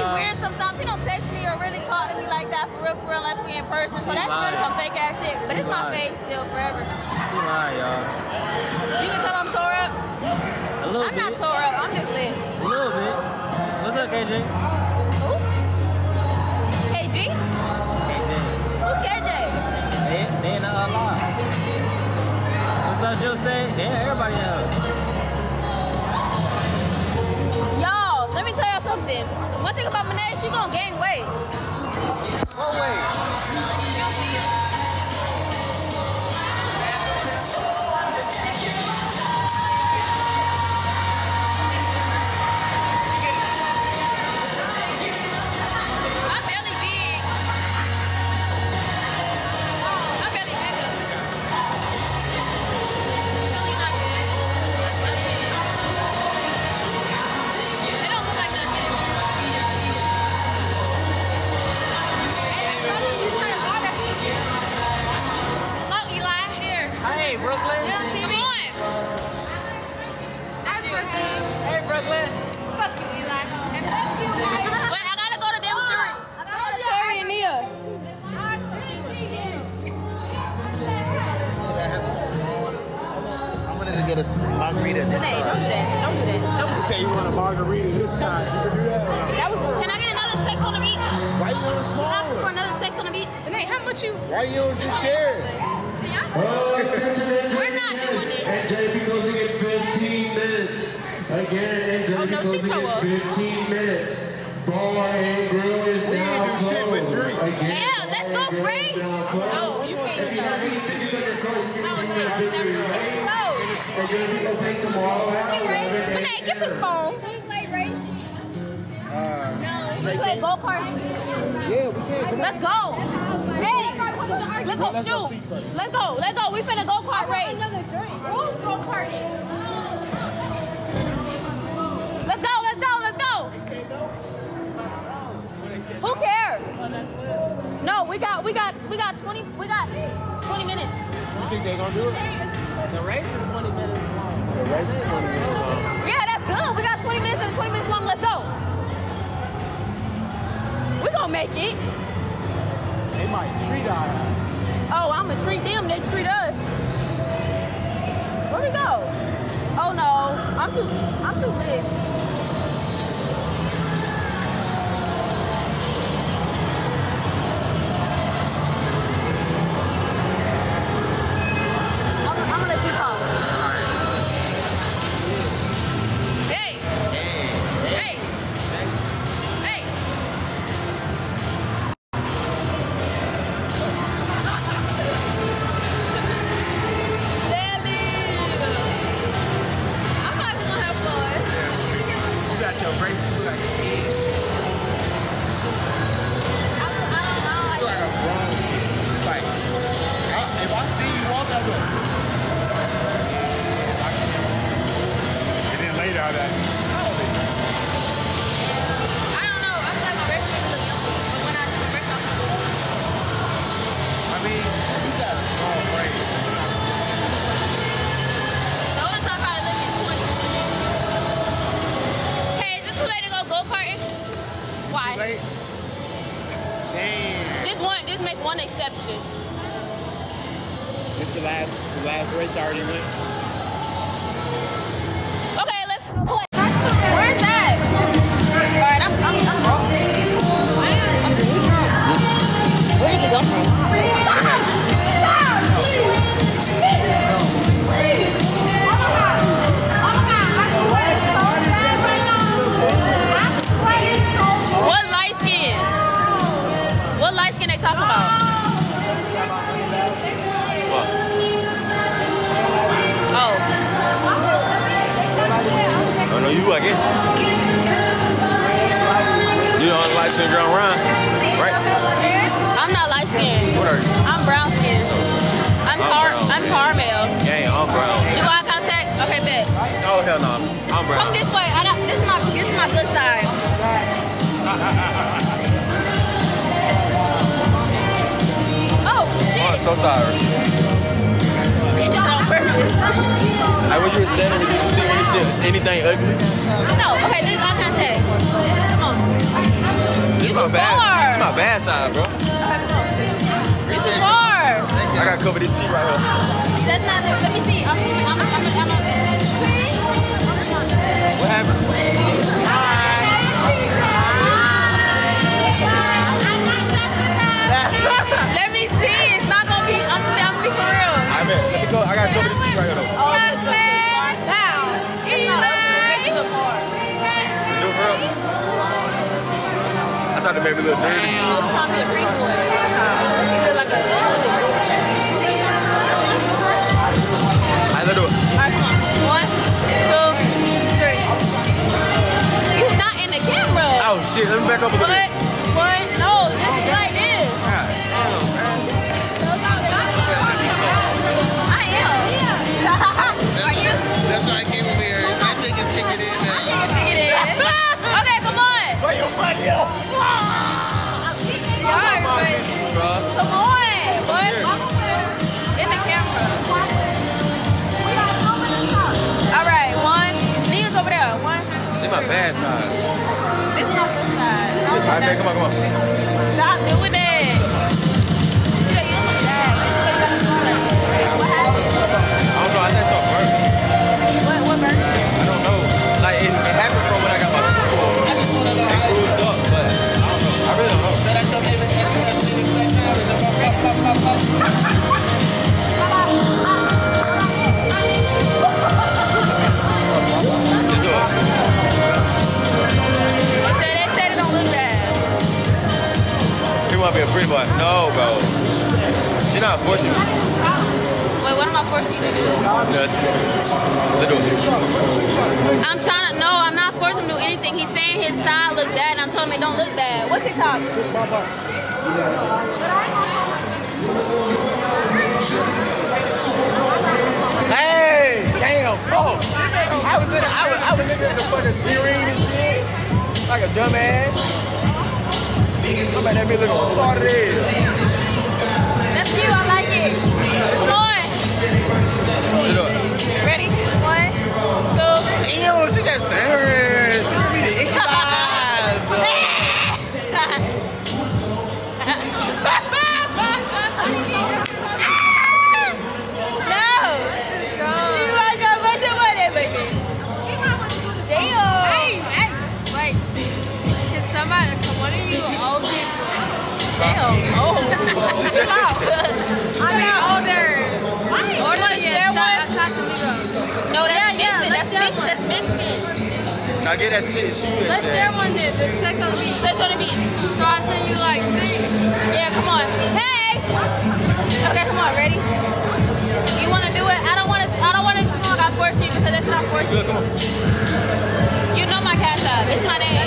weird sometimes. He don't text me or really talk to me like that for real, unless we in person. So that's really some fake ass shit. But it's my face still forever. She lying, y'all. You can tell I'm tore up. A little I'm bit. not tore up. I'm just lit. A little bit. What's up, KJ? Who? KG? KJ. Who's KJ? They in the live. What's up, Jose? Yeah, everybody else. Y'all, let me tell y'all something. One thing about Monet, she gonna gain weight. What weight? Brooklyn. You don't see me? That's your team. Hey, Brooklyn. Fuck you, Eli. And fuck you, Mike. Wait, I gotta go to them three. I gotta go to Terry and Nia. I'm gonna get a margarita this Hey, time. don't do that. Don't do that. Don't do that. Okay, you want a margarita this time? You can do that. Can I get another sex on the beach? Why you on the small Ask for one? another sex on the beach. Nate, how much you? Why you don't just share? We're not doing this. NJ closing in 15 minutes. Again, NJ closing in 15 minutes. Bar and grill is We now ain't do shit but drink. Yeah, let's go Grace. No, you can't do that. No, it's not. It's closed. We're going to be opening tomorrow at But Nate, get this phone. Can we play race? No. Can we play go-kart? Yeah, we can. Let's go. Hey, let's go shoot. Let's go. Let's go. We finna go-kart race. Who's go-karting? Let's go. Let's go. Let's go. Who cares? No, we got 20 minutes. You think they gonna do it? The race is 20 minutes long. The race is 20 minutes long. Yeah, that's good. We got 20 minutes and 20 minutes long. Let's go. We gonna make it. They might treat our ass. Oh, I'm gonna treat them. They treat us. Where we go? Oh no, I'm too lit. I'm gonna let you talk. Hey. Hey. Hey. I'm not even gonna have fun. You got your braces, you got your head. I don't like You like a grown kid. It's like, if I see you walk, I go. And then later, I like, I don't know. I feel like my wrist look young, but when I took my wrist off, I mean, you got a small brain. the oldest I probably lived is 20. Hey, is it too late to go go-karting? Why? Too late? Damn. Just make one exception. This is the last race I already went. Okay, let's play. Where is that? All right, I'm where did you go from? What light skin? What light skin they talking about? Oh. Oh no, you again. You the only light skinned girl around, right? I'm not light skinned. What are you? I'm brown skinned. I'm caramel. Yeah, I'm brown. Do eye contact? Okay, bet. Oh hell no, I'm brown. Come this way. This is my good side. Oh shit! Oh, so sorry. You did it on purpose. Hey, when you were standing, did you see anything ugly? No. Okay, this is eye contact. Come on. my bad side, bro. You're too far. I gotta cover this feet right here. That's not it. Let me see. What happened? Let me see. It's not gonna be. I'm gonna be for real. I bet. Let me go. I gotta cover this feet right here though. Oh, it's down. You do it for real? I thought it made me look dirty. I'm trying to be a freak boy. You look like a Let's do it. Alright, come on. 1, 2, 3. You not in the camera. Oh shit, let me back up a little bit. What? No, this is like this. God damn, man. I am. Are you? That's why I came over here. I think it's kicking in now. Okay, come on. Where your money up? Come on. What? In the camera. All right, 1. Knees over there. 1. This my bad side. This is my good side. Alright, man, come on. Stop doing that. Yeah, you look bad. What happened? I don't know, I think something burnt. What burnt? I don't know. Like, it happened from when I got my tooth pulled. It bruised up, but I don't know. I really don't know. They said it don't look bad. He want to be a pretty boy. No, bro. She not forcing me. Wait, what am I forcing you to do? Nothing. I'm trying to, no, I'm not forcing him to do anything. He's saying his side look bad, and I'm telling him it don't look bad. What's TikTok? Hey, damn, fuck. I was in the fucking steering and shit. Like a dumbass. I'm at that bitch looking retarded ass. That's cute, I like it. Come on. Ready? 1, 2. Damn, she got staring. She gonna be the icky I'm not older. You want to share one? No, that's Mexican. Now get that shit. Let's share one then. Sex on the beach. Sex on the beach. So I send you like 6. Yeah, come on. Hey! Okay, come on. Ready? You want to do it? I don't want to smoke. I force you because that's not forcing you. Come on. You know my cash app. It's my name.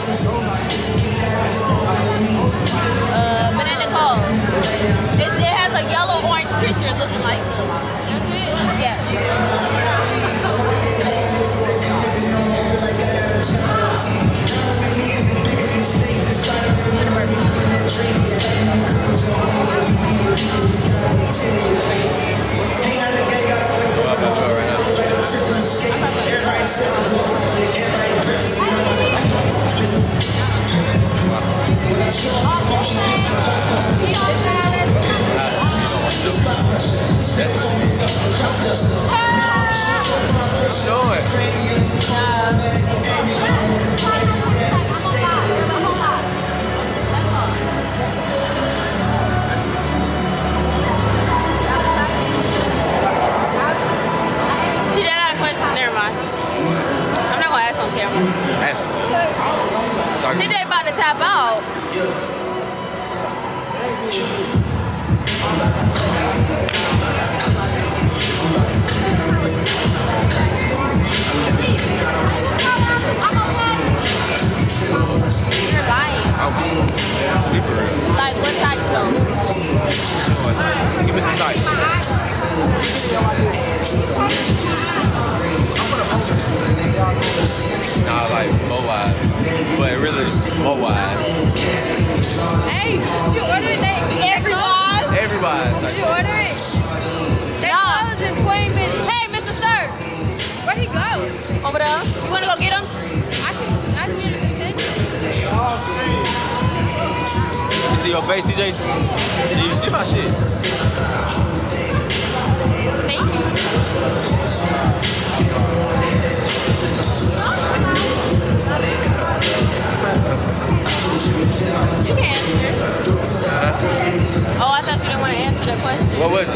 Banana Call. It has a yellow-orange picture looking like this. That's it? Yeah. TJ about to tap out. You're lying. Like what type though? Give me some types. Nah, like Mo-wise, but really Mo-wise. Hey, did you order that? Everybody. Did you order it? They close in 20 minutes. Hey, Mr. Sir. Where'd he go? Over there. You want to go get him? I can get him to send you. See your face, TJ? See, you see my shit. Thank you. You can answer. Oh, I thought you didn't want to answer the question. What was it?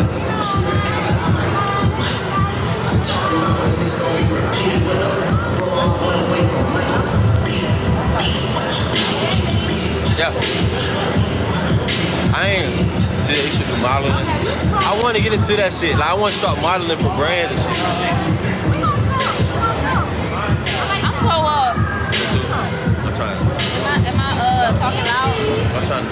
Yeah. I ain't said you should do modeling. I want to get into that shit. Like, I want to start modeling for brands and shit. I'm so up. I'm trying. Am I talking loud? I'm trying.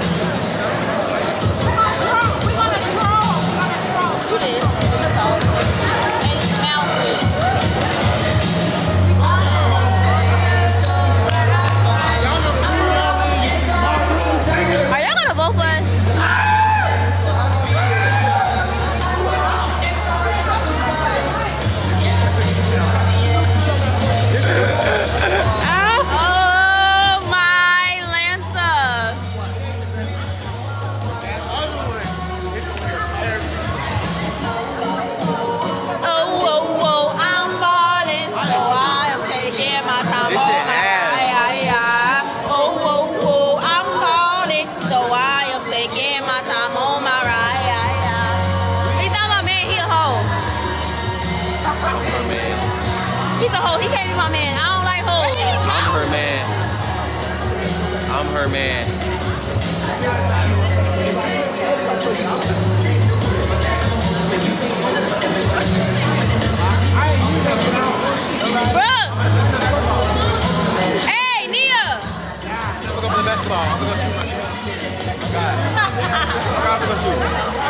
You did. And outfit. Are y'all gonna vote for us? Oh my Lanza. Oh, I'm falling, so I am taking my time. This shit ass. Oh, I'm falling, so I am taking my time on my ride. He's not my man, he a hoe. He's a hoe, he can't be my man. I don't like hoes. I'm her man. I'm her man. Bro! Hey, Nia! I'm gonna play basketball. I'm gonna go shoot. I'm gonna go shoot.